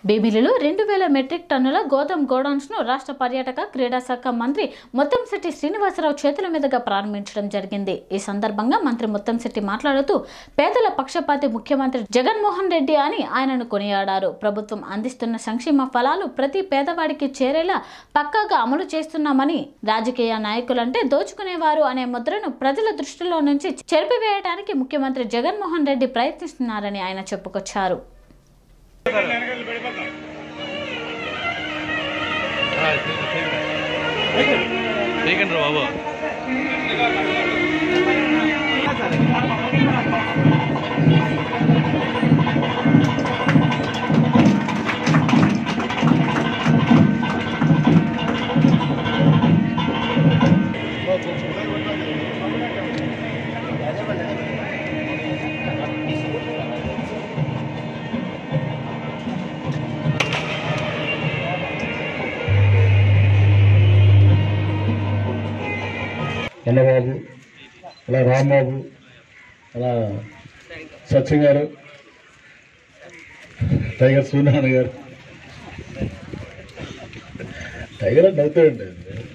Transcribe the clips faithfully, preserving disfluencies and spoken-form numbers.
భీమిలిలో రెండు వేల మెట్రిక్ టన్నుల గోదాం గోడౌన్స్ ను రాష్ట్ర పర్యాటక క్రీడా శాఖ మంత్రి ముత్తంశెట్టి శ్రీనివాసరావు చేతుల మీదుగా ప్రారంభించడం జరిగింది। ఈ సందర్భంగా మంత్రి ముత్తంశెట్టి మాట్లాడుతూ పేదల పక్షపాతి ముఖ్యమంత్రి జగన్మోహన్ రెడ్డి అని ఆయనను కొనియాడారు। ప్రభుత్వం అందిస్తున్న సంక్షేమ ఫలాలు ప్రతి పేదవాడికి చేరేలా పక్కాగా అమలు చేస్తున్నామని, రాజకీయ నాయకులంటే దోచుకునేవారు అనే ముద్రను ప్రజల దృష్టిలో నుంచి చెరిపివేయడానికి ముఖ్యమంత్రి జగన్మోహన్ రెడ్డి ప్రయత్నిస్తున్నారని ఆయన చెప్పుకొచ్చారు। అన్నబాబు, అలా రాంబాబు, అలా సత్యం గారు, టైగర్ సూర్యనారాయణ గారు, టైగర్ అంటే అవుతాయండి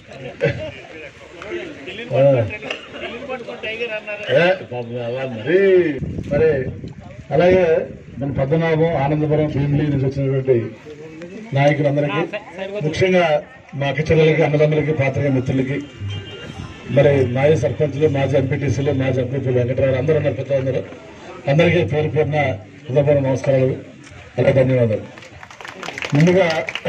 అలా మరి మరి అలాగే మన పద్మనాభం, ఆనందపురం, భీమిలి నుంచి వచ్చినటువంటి నాయకులందరికీ, ముఖ్యంగా మా అక్క చెల్లెలకి, అన్నదమ్ములకి, పాత్రికేయ మిత్రులకి, మరి మాజీ సర్పంచ్లు, మాజీ ఎంపీటీసీలు, మాజీ ఎంపీపీలు, వెంకటరావు అందరూ ఉన్నారు, పెద్దలందరూ అందరికీ పేరు పేరున హృదయపూర్వక నమస్కారాలు, అలా ధన్యవాదాలు। ముందుగా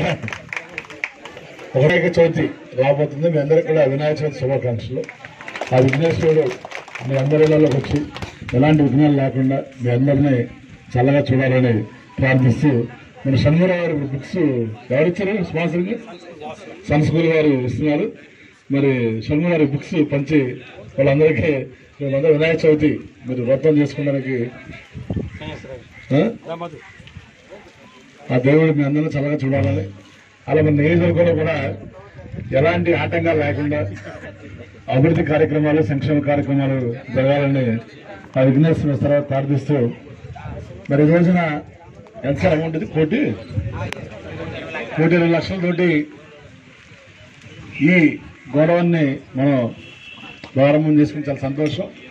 వినాయక చవితి రాబోతుంది, మీ అందరికీ కూడా వినాయక చవితి శుభాకాంక్షలు। ఆ విఘ్నేశ్వరుడు మీ అందరి ఇళ్లలోకి వచ్చి ఎలాంటి విఘ్నాలు లేకుండా మీ అందరినీ చల్లగా చూడాలని ప్రార్థిస్తూ, మన షణ్ముఖరావు గారి బుక్స్ ఎవరిచ్చారు స్పాన్సర్కి? సన్ స్కూల్ వారు ఇస్తున్నారు। మరి షణ్ముఖ గారి బుక్స్ పంచి వాళ్ళందరికీ మేమందరూ వినాయక చవితి మీరు వ్రతం చేసుకోవడానికి ఆ దేవుడు మీ అందరినీ చల్లగా చూడాలని, అలా మన నియోజకవర్గంలో కూడా ఎలాంటి ఆటంకాలు లేకుండా అభివృద్ధి కార్యక్రమాలు, సంక్షేమ కార్యక్రమాలు జరగాలని ఆ విఘ్నేశ్వర తర్వాత ప్రార్థిస్తూ, మరి ఈ రోజున ఎంత అమౌంట్ ఇది? కోటి కోటి ఇరవై లక్షలతోటి ఈ గోడౌన్ని మనం ప్రారంభం చేసుకుని చాలా సంతోషం।